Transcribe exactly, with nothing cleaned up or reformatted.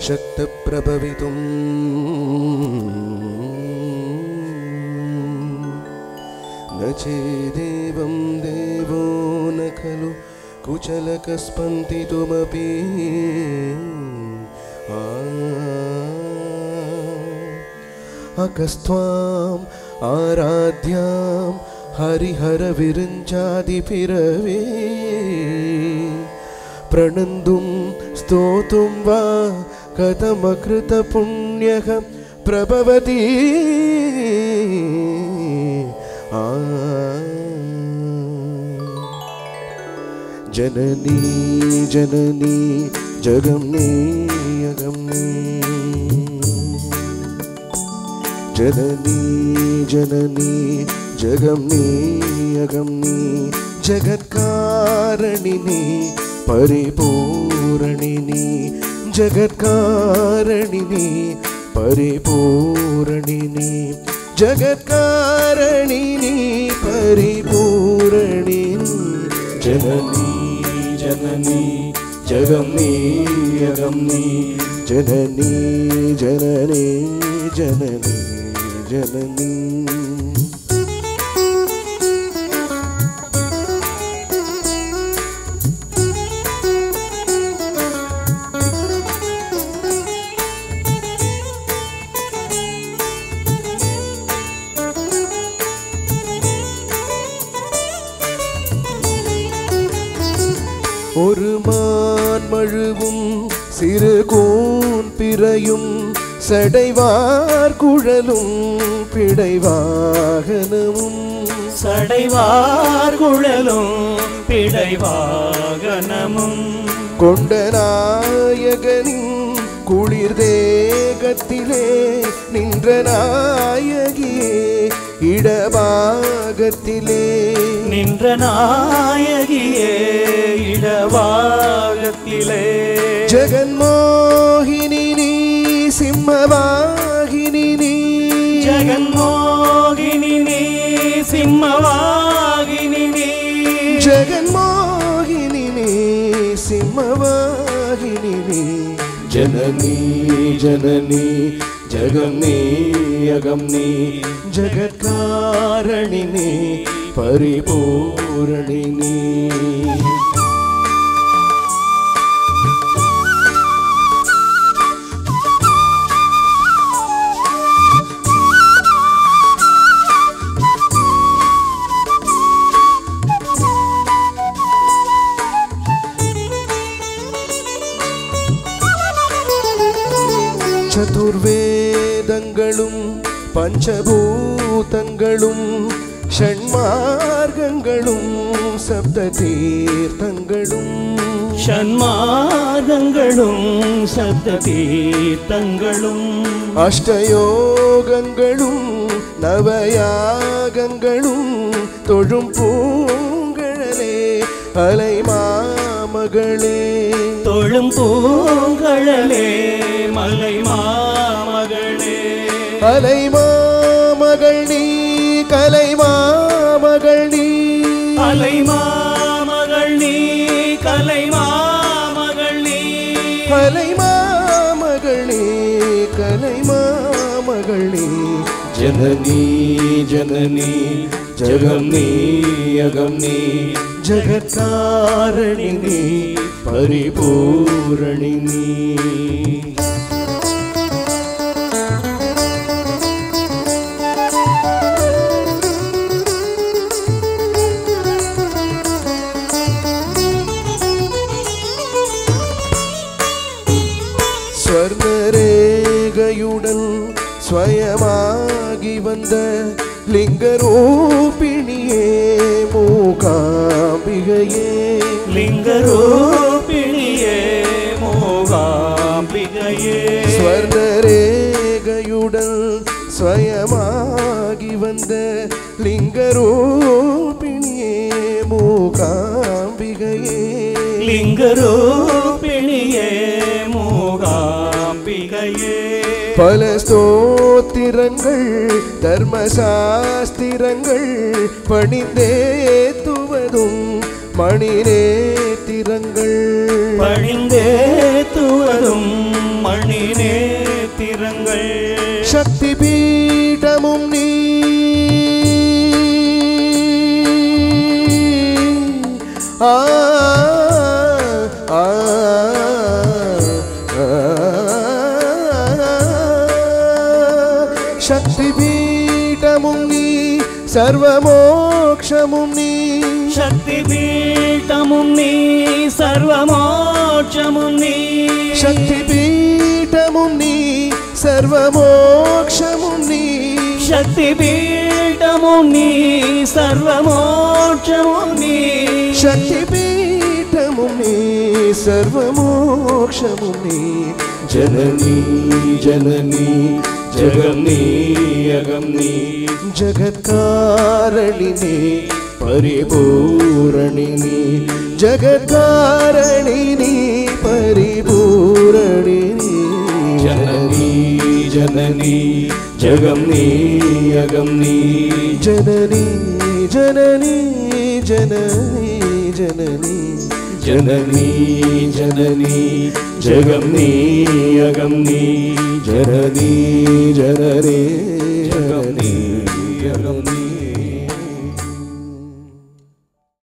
शक्ति प्रभवितुं न चेदेवं देवो न खलु कुचलकस्पन्दितुमपि अकस्त्वाम् आराध्यां हरिहरविरिञ्चादिभिरवे प्रणन्दुं स्तोतुं वा कथमकृतपुण्यः प्रभवति जननी जननी जगम्नी अगम्नी जननी जननी जगम्नी अगम्नी जगत्कारणिनी परिपूरणिनी जगत्कारणिनी परिपूरणिनी जगत्कारणिनी परिपूरणिनी जननी जननी जगम्नी अगम्नी जननी जननी जननी जननी ஒரு மான் மழுவும் சிறு கூன் பிறையும் சடைவார் குழலும் பிடைவாகனமும் சடைவார் குழலும் பிடைவாகனமும் கொண்ட நாயகனின் குளிர் தேகத்திலே நின்ற நாயகியே இடபாகத்திலே நின்ற நாயகியே இடபாகத்திலே ஜெகன்மோகினி நீ சிம்மவாகினி நீ ஜெகன்மோகினி நீ சிம்மவாகினி நீ ஜெகன்மோகினி நீ சிம்மவாகினி நீ जननी जननी जगम्नी अगम्नी जगत्कारणिनी परिपूरणिनी चतुर्वेदங்களும் பஞ்சபூதங்களும் ஷண்மார்க்கங்களும் சப்ததீர்த்தங்களும் ஷண்மார்க்கங்களும் சப்ததீர்த்தங்களும் அஷ்டயோகங்களும் நவயாகங்களும் தொழும் பூங்கழலே அலைமாமகளே தொழும் பூங்கழலே மலை மாமகளே அலைமாமகள் நீ கலைமாமகள் நீ அலைமாமகள் நீ கலைமாமகள் நீ கலைமாமகள் நீ கலைமாமகள் நீ जननी जननी जगम्नी अगम्नी जगत्कारणिनी परिपूरणिनी ஸ்வர்ணரேகையுடன் ஸ்வயமாகி வந்த லிங்கரூபிணியே மூகாம்பிகையே லிங்கரூபிணியே மூகாம்பிகையே ஸ்வர்ணரேகையுடன் ஸ்வயமாகி வந்த லிங்கரூபிணியே மூகாம்பிகையே லிங்கரூபிணியே மூகாம்பிகையே பல ஸ்தோத்திரங்கள் தர்மசாஸ்திரங்கள் பணிந்தேத்துவதும் மணிநேத்திரங்கள் பணிந்தேத்துவதும் மணி சர்வமோக்ஷமும் நீ சக்தி பீட்டமும் நீ சர்வமோட்சமும் நீ சக்தி பீட்டமும் நீ சர்வமோக்ஷமும் நீ சக்தி பீட்டமும் நீ சர்வமோட்சமும் நீ சக்தி பீட்டமும் நீ சர்வமோக்ஷமும் நீ ஜனனி ஜனனி ஜகம் நீ அகம் நீ ஜகத்காரணினி பரிபூரணினி ஜகத்காரணினி பரிபூரணினி ஜனனி ஜனனி ஜகம் நீ அகம் நீ ஜனனி ஜனனி ஜனனி ஜனனி ஜனனி ஜனனி ஜகம் நீ அகம் நீ ஜனனி ஜனரே ஜகம் நீ அகம் நீ